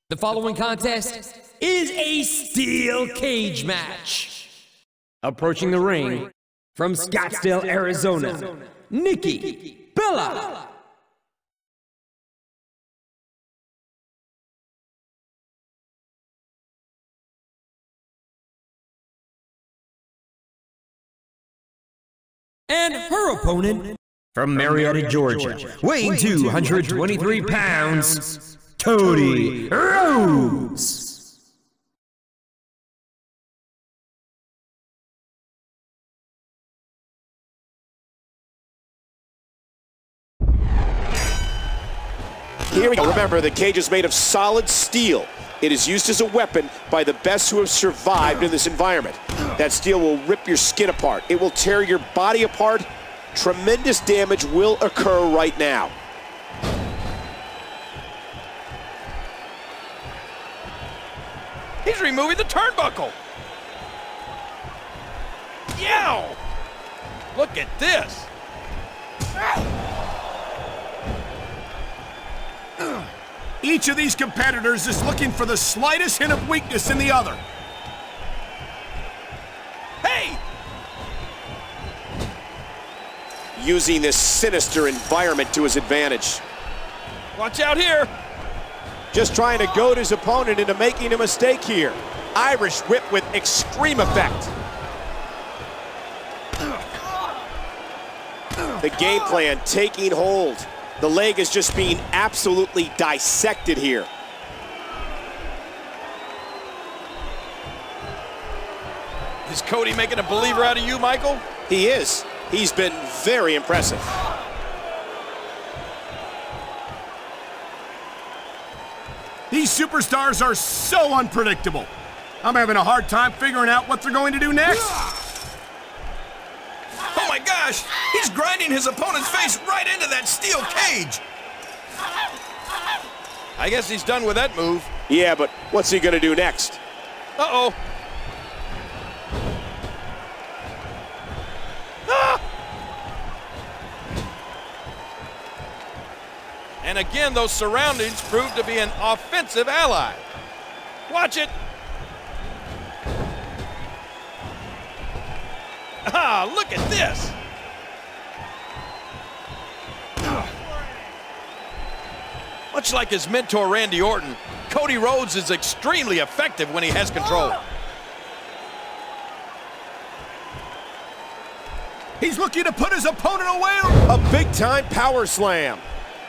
The following contest is a steel cage match. Approaching the ring from Scottsdale, Arizona, Nikki Bella. And her opponent from Marietta, Georgia, weighing 223 pounds, Cody Rhodes. Here we go. Remember, the cage is made of solid steel. It is used as a weapon by the best who have survived in this environment. That steel will rip your skin apart. It will tear your body apart. Tremendous damage will occur right now. He's removing the turnbuckle. Yow! Look at this. Each of these competitors is looking for the slightest hint of weakness in the other. Hey! Using this sinister environment to his advantage. Watch out here. Just trying to goad his opponent into making a mistake here. Irish whip with extreme effect. The game plan taking hold. The leg is just being absolutely dissected here. Is Cody making a believer out of you, Michael? He is. He's been very impressive. These superstars are so unpredictable. I'm having a hard time figuring out what they're going to do next. Oh my gosh! He's grinding his opponent's face right into that steel cage. I guess he's done with that move. Yeah, but what's he gonna do next? Uh-oh. Ah! And again, those surroundings prove to be an offensive ally. Watch it. Ah, look at this. Much like his mentor, Randy Orton, Cody Rhodes is extremely effective when he has control. He's looking to put his opponent away. A big-time power slam.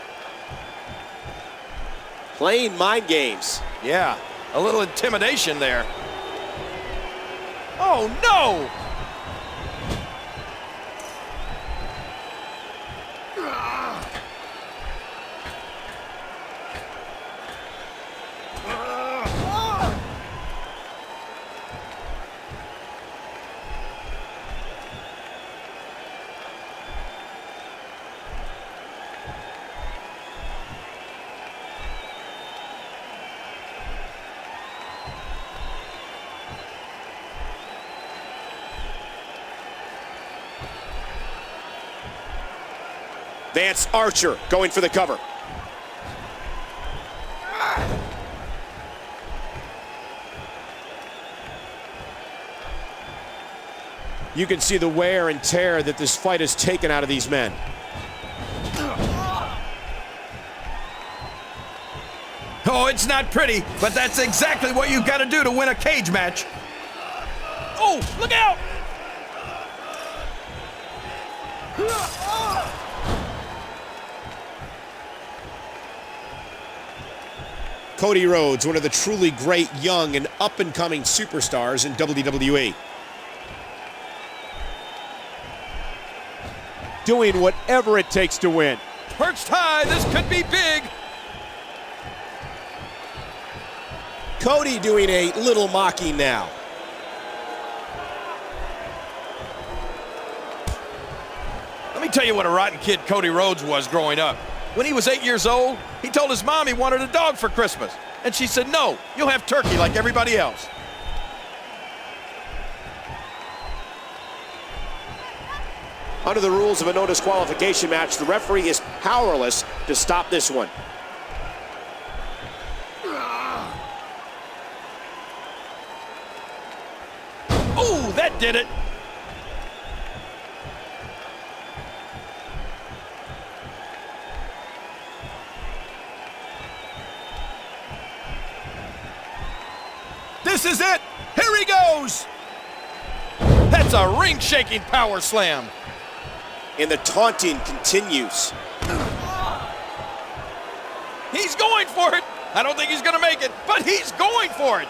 Playing mind games. Yeah, a little intimidation there. Oh, no! Vance Archer going for the cover. You can see the wear and tear that this fight has taken out of these men. Oh, it's not pretty, but that's exactly what you gotta do to win a cage match. Oh, look out! Cody Rhodes, one of the truly great young and up-and-coming superstars in WWE. Doing whatever it takes to win. Perched high, this could be big. Cody doing a little mocking now. Let me tell you what a rotten kid Cody Rhodes was growing up. When he was 8 years old, he told his mom he wanted a dog for Christmas. And she said, no, you'll have turkey like everybody else. Under the rules of a no disqualification match, the referee is powerless to stop this one. did it. This is it. Here he goes. That's a ring-shaking power slam. And the taunting continues. He's going for it. I don't think he's going to make it, but he's going for it.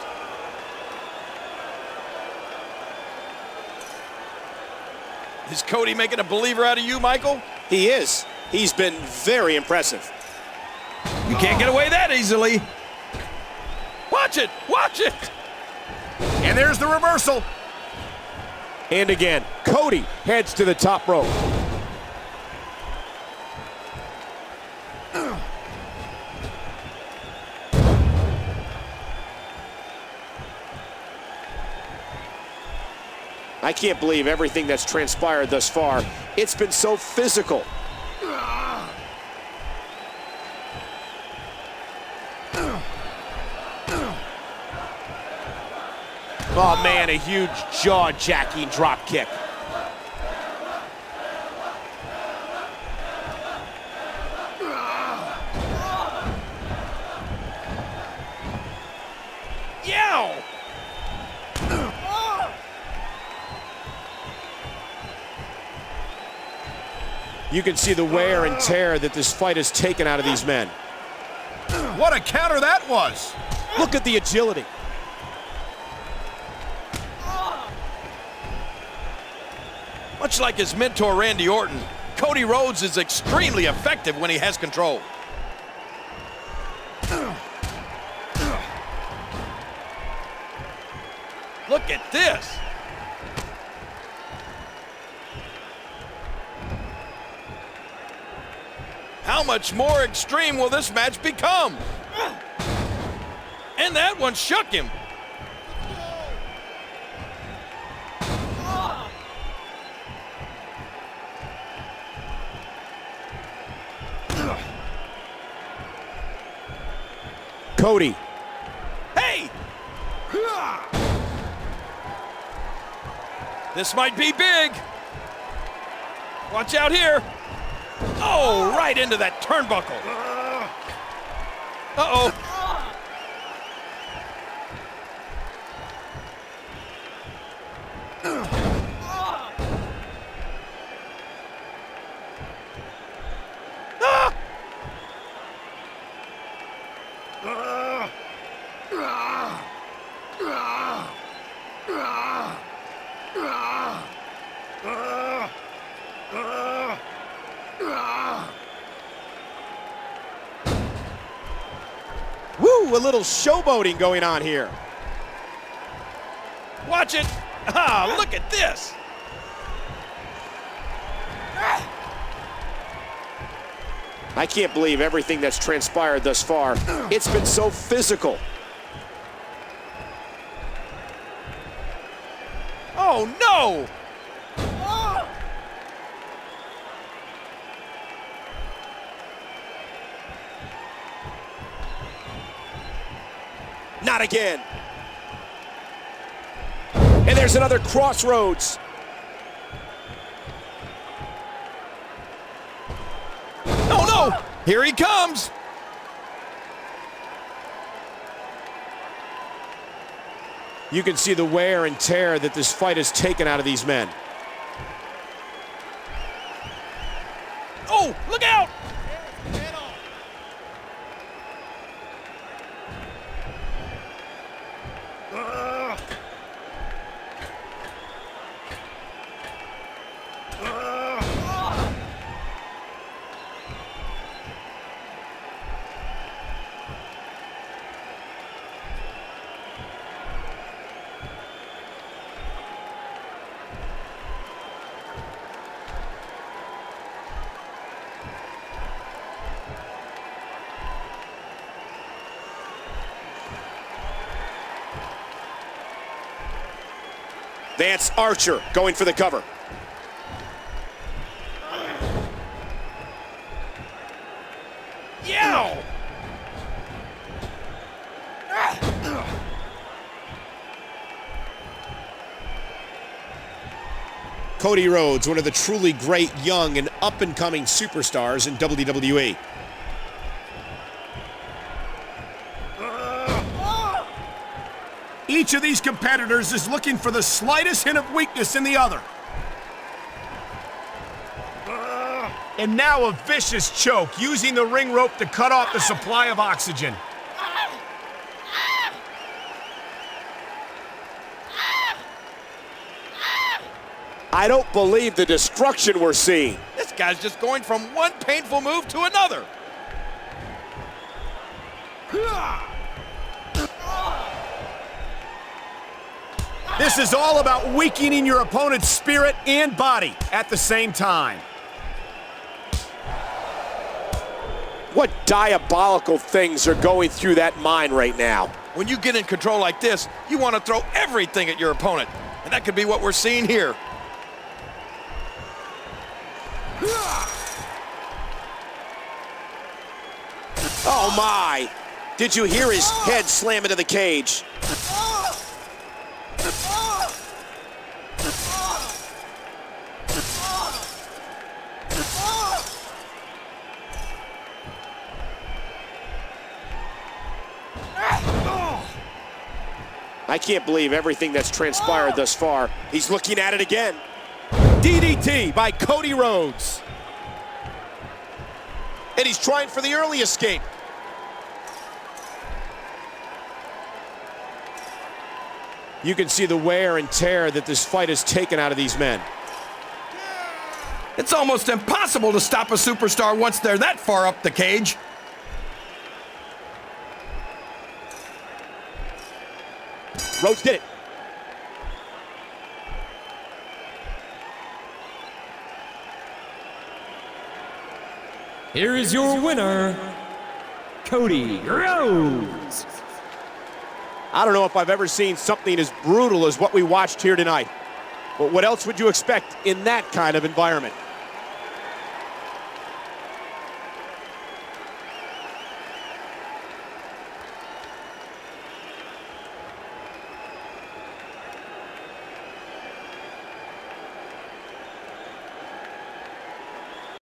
Is Cody making a believer out of you, Michael? He is. He's been very impressive. You can't get away that easily. Watch it. Watch it. And there's the reversal. And again, Cody heads to the top rope. I can't believe everything that's transpired thus far. It's been so physical. Oh man, a huge jaw-jacking drop kick. Yow! You can see the wear and tear that this fight has taken out of these men. What a counter that was. Look at the agility. Much like his mentor, Randy Orton, Cody Rhodes is extremely effective when he has control. Look at this. How much more extreme will this match become? And that one shook him. Cody. Hey! This might be big. Watch out here. Oh, right into that turnbuckle. Uh-oh. Woo, a little showboating going on here. Watch it. Ah, look at this. I can't believe everything that's transpired thus far. It's been so physical. Oh, no. Not again. And there's another crossroads. Oh, no. Here he comes. You can see the wear and tear that this fight has taken out of these men. Oh, look out. Lance Archer going for the cover. Yow! Cody Rhodes, one of the truly great young and up-and-coming superstars in WWE. Each of these competitors is looking for the slightest hint of weakness in the other. And now a vicious choke, using the ring rope to cut off the supply of oxygen. I don't believe the destruction we're seeing. This guy's just going from one painful move to another. This is all about weakening your opponent's spirit and body at the same time. What diabolical things are going through that mind right now? When you get in control like this, you want to throw everything at your opponent. And that could be what we're seeing here. Oh my! Did you hear his head slam into the cage? I can't believe everything that's transpired thus far. He's looking at it again. DDT by Cody Rhodes. And he's trying for the early escape. You can see the wear and tear that this fight has taken out of these men. It's almost impossible to stop a superstar once they're that far up the cage. Rhodes did it. Here is your winner, Cody Rhodes. I don't know if I've ever seen something as brutal as what we watched here tonight. But what else would you expect in that kind of environment?